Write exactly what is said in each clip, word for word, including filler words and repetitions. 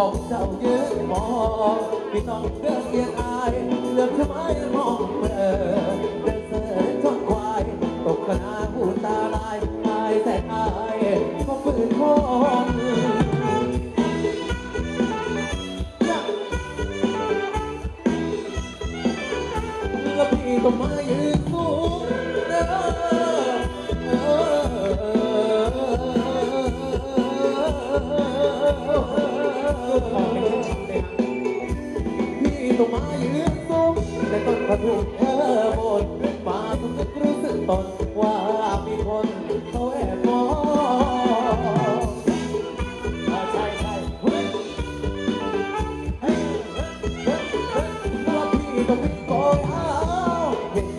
บอกเจ้าเยอะมองไม่ต้องเรื่องเกียดอายเรื่องทำไมมองเมื่อเดินเสือชนควายตกกระนาหูตาลายอายแต่อายก็ฝืนคนแล้วพี่ก็มายืนสูงเด้อพี่ต้องมายืนสูงแต่ต้นกระถูกเธอบนมาต้องนึกรู้สึกตนว่ามีคนเขาแอบมองใช่ใช่เฮ้ยเฮ้ยเฮ้ยเฮ้ยว่าพี่ต้องมีกองเท้าเห็น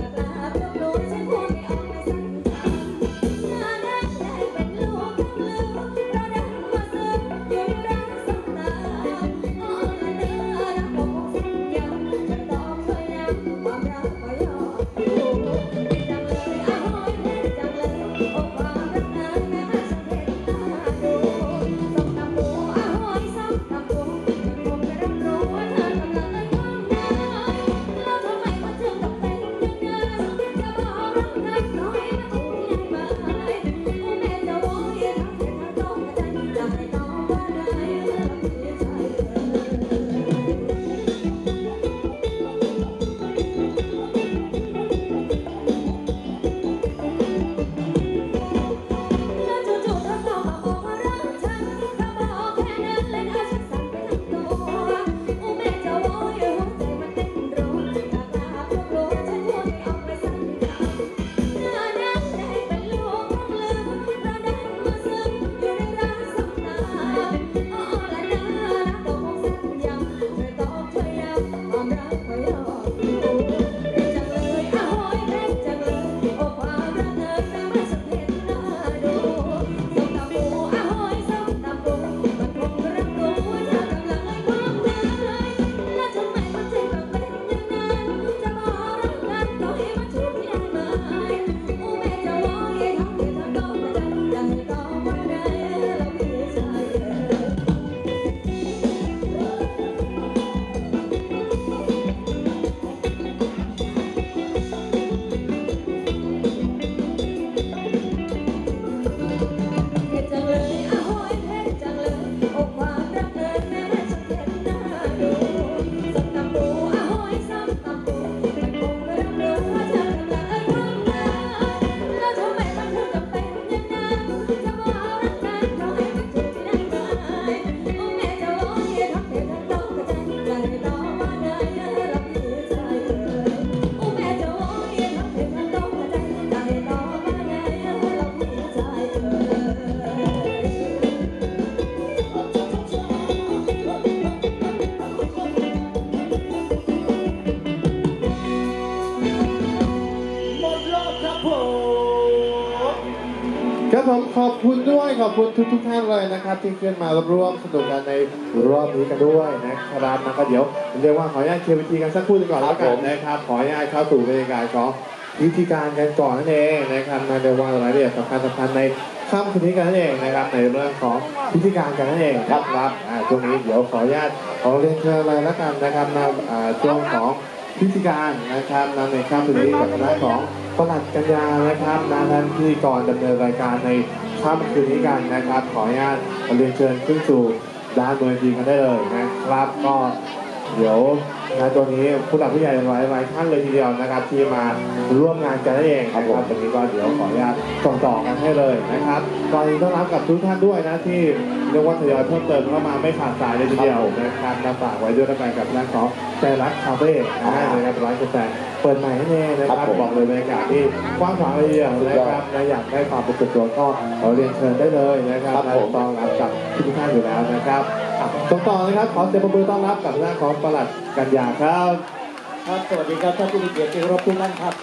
ครับผมขอบคุณด้วยขอบคุณทุกทุกท่านเลยนะครับที่ขึ้นมาร่วมสนุกกันในรอบนี้กันด้วยนะครับนะครับเดี๋ยวเรียกว่าขออนุญาตเคลียร์วิธีกันสักครู่ก่อนแล้วกันนะครับขออนุญาตเข้าสู่บรรยากาศของวิธีการกันก่อนนั่นเองนะครับมาเรียกว่ารายละเอียดสำคัญสำคัญในค่ำคืนนี้กันนั่นเองนะครับในเรื่องของพิธีการกันนั่นเองครับครับอ่าช่วงนี้เดี๋ยวขออนุญาตขอเรียนเชิญเลยแล้วกันนะครับในอ่าช่วงของพิธีการนะครับในค่ำคืนนี้กับคณะของประหลัดกัญญานะครับนาท่านที่ก่อนดำเนินรายการในค่ำคืนนี้กันนะครับขออนุญาตเรียนเชิญขึ้นสู่ด้านบนทีกันได้เลยนะครับก็เดี๋ยวนะตัวนี้ผู้หลักผู้ใหญ่หลายหลายท่านเลยทีเดียวนะครับที่มาร่วมงานกันนั่นเองนะครับวันนี้ก็เดี๋ยวขออนุญาตส่งต่อกันให้เลยนะครับตอนนี้ต้อนรับกับทุกท่านด้วยนะที่เรียกว่าทยอยเพิ่มเติมเข้ามาไม่ขาดสายเลยทีเดียวนะครับมาฝากไว้ด้วยกันกับร้านของใจรักคาเฟ่นะครับร้านกาแฟเปิดใหม่ให้แน่นะครับบอกเลยบรรยากาศที่กว้างขวางเลยทีเดียวนะครับและอยากได้ความเป็นส่วนตัวก็ขอเรียนเชิญได้เลยนะครับและต้อนรับกับทุกท่านอยู่แล้วนะครับส่งต่อนะครับขอเสียงปรบมือต้อนรับกับหน้าของประหลัดกัญญาครับครับสวัสดีครับท่านผู้มีเกียรติที่เคารพทุกท่านครับ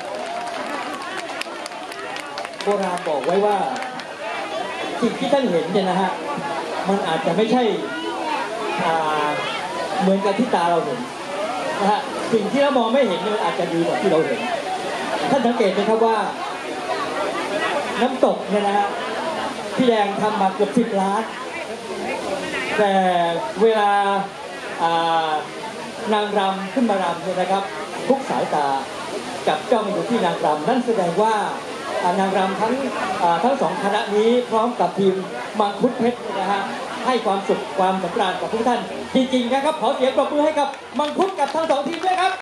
โบราณบอกไว้ว่าสิ่งที่ท่านเห็นเนี่ยนะฮะมันอาจจะไม่ใช่เหมือนกับที่ตาเราเห็นนะฮะสิ่งที่เรามองไม่เห็นมันอาจจะดีกว่าที่เราเห็นท่านสังเกตไหมครับว่าน้ำตกเนี่ยนะฮะพี่แดงทำมาเกือบสิบล้านแต่เวลานางรำขึ้นมารำเนี่ยนะครับทุกสายตาจับจ้องอยู่ที่นางรำนั่นแสดงว่านางรำทั้งทั้งสองคณะนี้พร้อมกับทีมมังคุดเพชรนะฮะให้ความสุขความสำราญกับทุกท่านจริงๆนะครับขอเสียงปรบมือให้กับมังคุดกับทั้งสองทีมด้วยครับ